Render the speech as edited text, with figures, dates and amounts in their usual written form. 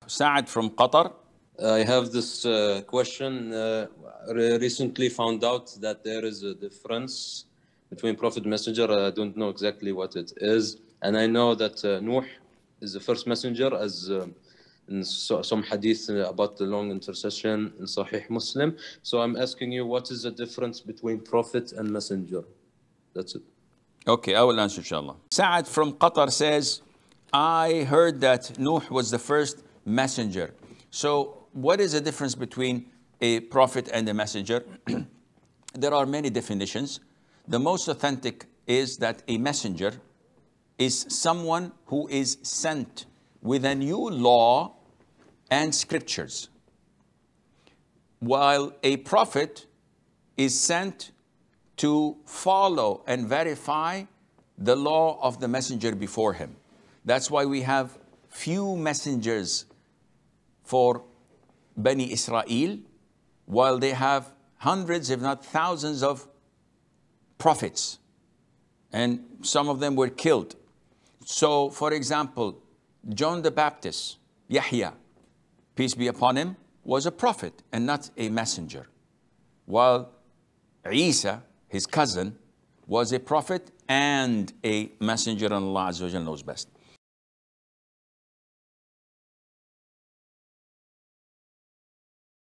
Saad from Qatar. I have this question. Recently found out that there is a difference between Prophet and Messenger. I don't know exactly what it is. And I know that Nuh is the first messenger, as in some hadith about the long intercession in Sahih Muslim. So I'm asking you, what is the difference between Prophet and Messenger? That's it. Okay, I will answer, inshallah. Saad from Qatar says, I heard that Nuh was the first messenger. So what is the difference between a prophet and a messenger? There are many definitions. The most authentic is that a messenger is someone who is sent with a new law and scriptures, while a prophet is sent to follow and verify the law of the messenger before him. That's why we have few messengers for Bani Israel, while they have hundreds, if not thousands, of prophets. And some of them were killed. So, for example, John the Baptist, Yahya, peace be upon him, was a prophet and not a messenger. While Isa, his cousin, was a prophet and a messenger, and Allah Azza wa Jalla knows best.